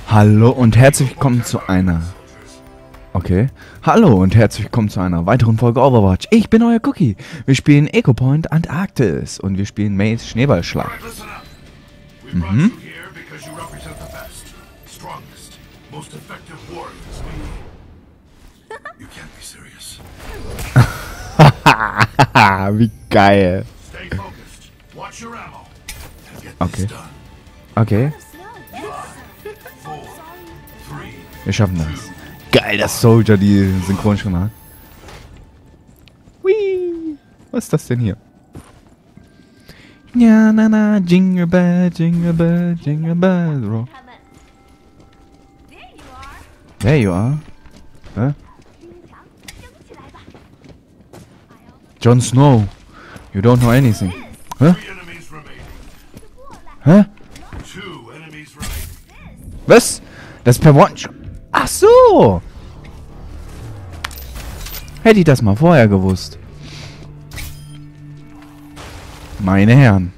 Hallo und herzlich willkommen zu einer... Okay. Hallo und herzlich willkommen zu einer weiteren Folge Overwatch. Ich bin euer Cookie. Wir spielen Echo Point Antarktis und wir spielen Maze Schneeballschlacht. Mhm. Wie geil. Okay. Okay. Wir schaffen das. Geil, dass Soldier die Synchronstimme hat. Whee! Was ist das denn hier? Ja, na, na, Jingle Bell, Jingle Bell, Jingle Bell, Rock. There you are. Hä? Jon Snow. You don't know anything. Hä? Hä? Was? Das ist per One-Shot. Ach so! Hätte ich das mal vorher gewusst. Meine Herren.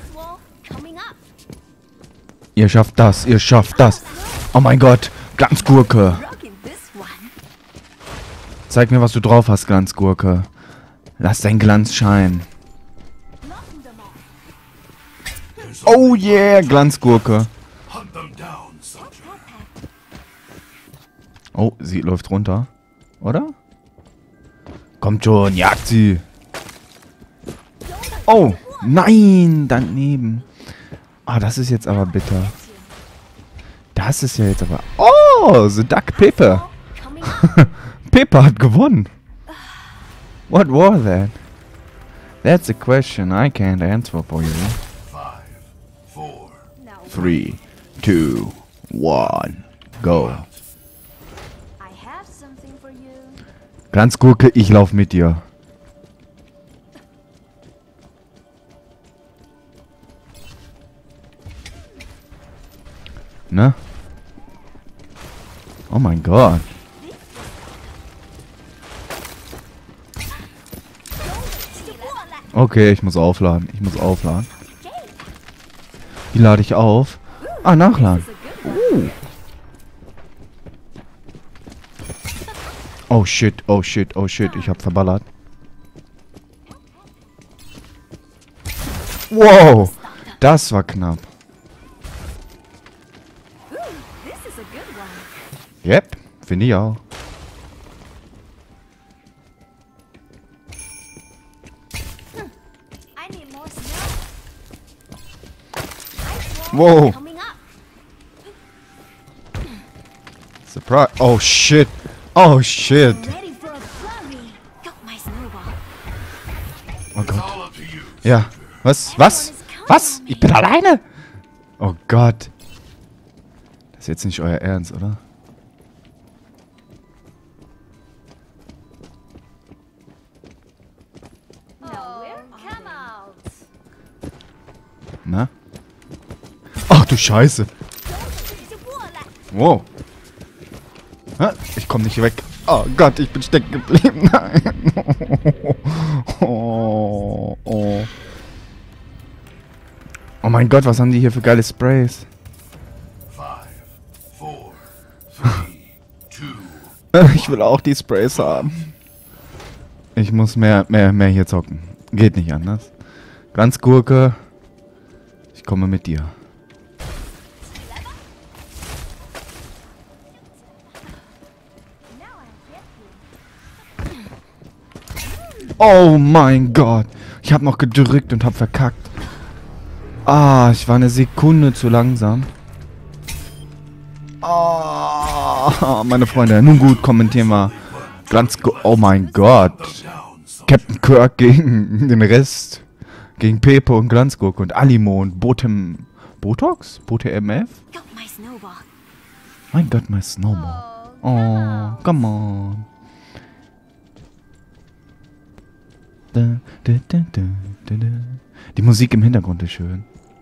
Ihr schafft das, ihr schafft das. Oh mein Gott, Glanzgurke. Zeig mir, was du drauf hast, Glanzgurke. Lass dein Glanz scheinen. Oh yeah, Glanzgurke. Oh, sie läuft runter. Oder? Kommt schon, jagt sie. Oh, nein, daneben. Ah, das ist jetzt aber bitter. Das ist ja jetzt aber... Oh, the Duck Pepper. Pepper hat gewonnen. What was that? That's a question I can't answer for you. 3, 2, 1, go. Glanzgurke, ich lauf mit dir. Ne? Oh mein Gott. Okay, ich muss aufladen. Ich muss aufladen. Wie lade ich auf? Ah, nachladen. Oh shit, oh shit, oh shit. Ich hab verballert. Wow, das war knapp. Yep, finde ich auch. Wow. Surprise. Oh shit. Oh shit. Oh Gott. Ja. Was? Was? Was? Ich bin alleine? Oh Gott. Das ist jetzt nicht euer Ernst, oder? Na? Ach du Scheiße. Wow. Ich komme nicht weg. Oh Gott, ich bin stecken geblieben. Nein. Oh, oh. Oh mein Gott, was haben die hier für geile Sprays? 5, 4, 3, 2. Ich will auch die Sprays haben. Ich muss mehr hier zocken. Geht nicht anders. Glanzgurke. Ich komme mit dir. Oh mein Gott. Ich habe noch gedrückt und habe verkackt. Ah, ich war eine Sekunde zu langsam. Ah, meine Freunde. Nun gut, kommentieren wir. Oh mein Gott. Captain Kirk gegen den Rest. Gegen Pepe und Glanzgurke und Alimo und Botox? BoTMF? I got my snowball. Oh, come on. Die Musik im Hintergrund ist schön.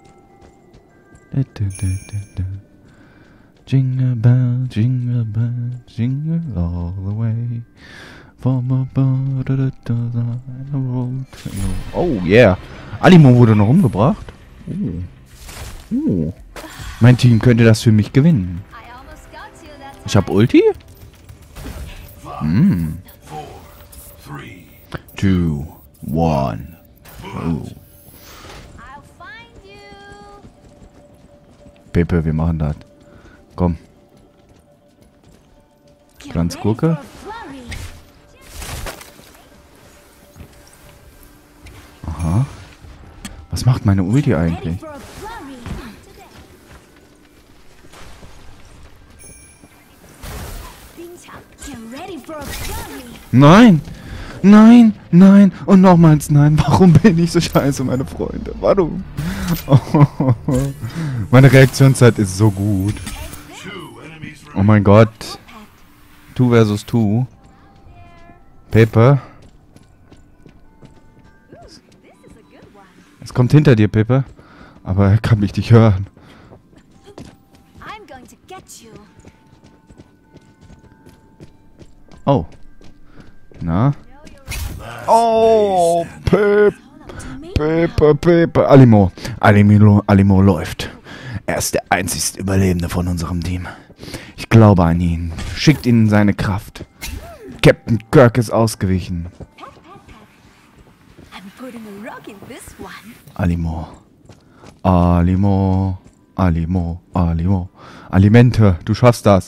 Jingle bell, jingle bell, jingle all the way. From above to the road. Oh yeah. Alimo wurde noch umgebracht. Mein Team könnte das für mich gewinnen. Ich hab Ulti? Hm. 2, 1. Oh. Pepe, wir machen das. Komm. Glanzgurke. Aha. Was macht meine Ulti eigentlich? Nein! Nein! Nein! Und nochmals nein! Warum bin ich so scheiße, meine Freunde? Warum? Oh, meine Reaktionszeit ist so gut. Oh mein Gott. 2 versus 2. Pepe. Es kommt hinter dir, Pepe. Aber er kann mich nicht hören. Oh. Na? Oh, Pepe. Alimo läuft. Er ist der einzigste Überlebende von unserem Team. Ich glaube an ihn. Schickt ihnen seine Kraft. Captain Kirk ist ausgewichen. Alimo. Alimente, du schaffst das.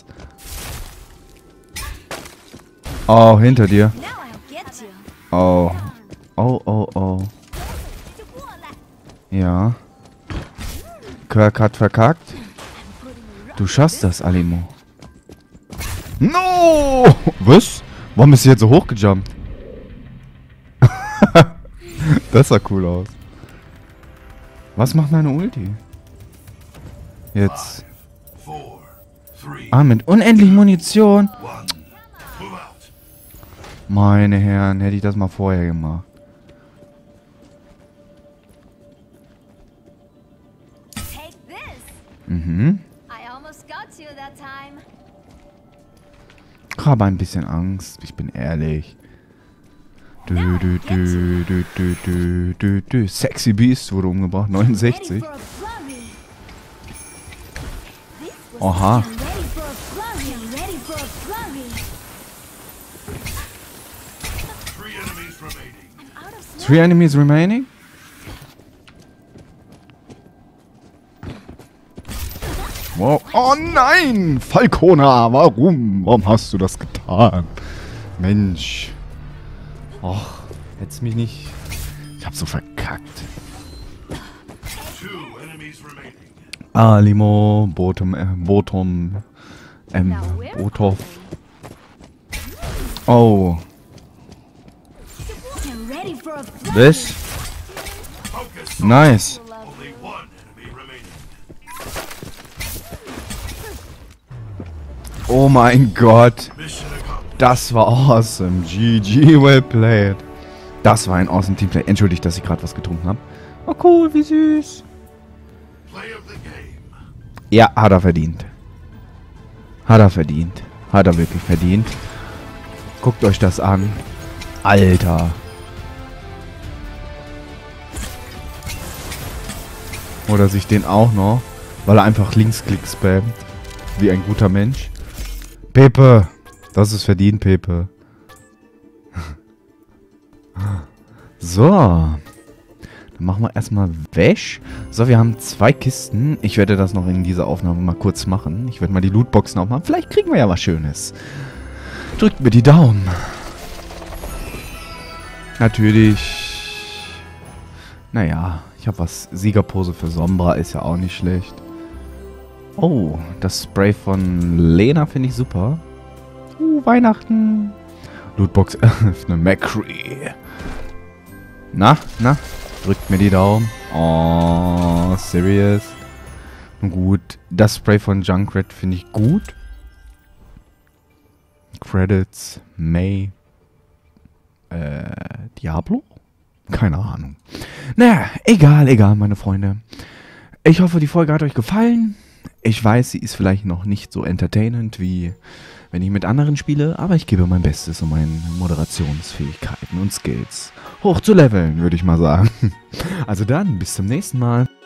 Oh, hinter dir. Oh. Oh. Ja. Kirk hat verkackt. Du schaffst das, Alimo. No! Was? Warum ist sie jetzt so hochgejumpt? Das sah cool aus. Was macht meine Ulti? Jetzt. Ah, mit unendlich Munition. Meine Herren, hätte ich das mal vorher gemacht. Mhm. Ich habe ein bisschen Angst, ich bin ehrlich. Sexy Beast wurde umgebracht, 69. Oha. 3 enemies remaining? Wow. Oh nein! Falcona, warum? Warum hast du das getan? Mensch. Och, hätt's mich nicht... Ich hab so verkackt. Alimo, Bottom, Botov. Oh. This? Nice. Oh mein Gott. Das war awesome. GG, well played. Das war ein awesome Teamplay. Entschuldigt, dass ich gerade was getrunken habe. Oh cool, wie süß. Ja, hat er verdient. Hat er verdient. Hat er wirklich verdient. Guckt euch das an. Alter. Oder sich den auch noch, weil er einfach Linksklick spammt. Wie ein guter Mensch. Pepe. Das ist verdient, Pepe. So. Dann machen wir erstmal Wäsch. So, wir haben 2 Kisten. Ich werde das noch in dieser Aufnahme mal kurz machen. Ich werde mal die Lootboxen aufmachen. Vielleicht kriegen wir ja was Schönes. Drückt mir die Daumen. Natürlich. Naja, ich habe was. Siegerpose für Sombra ist ja auch nicht schlecht. Oh, das Spray von Lena finde ich super. Weihnachten. Lootbox öffnen. McCree. Na? Drückt mir die Daumen. Oh, serious. Gut. Das Spray von Junkrat finde ich gut. Credits. May. Diablo? Keine Ahnung. Naja, egal, meine Freunde. Ich hoffe, die Folge hat euch gefallen. Ich weiß, sie ist vielleicht noch nicht so entertainend, wie wenn ich mit anderen spiele, aber ich gebe mein Bestes, um meine Moderationsfähigkeiten und Skills hoch zu leveln, würde ich mal sagen. Also dann, bis zum nächsten Mal.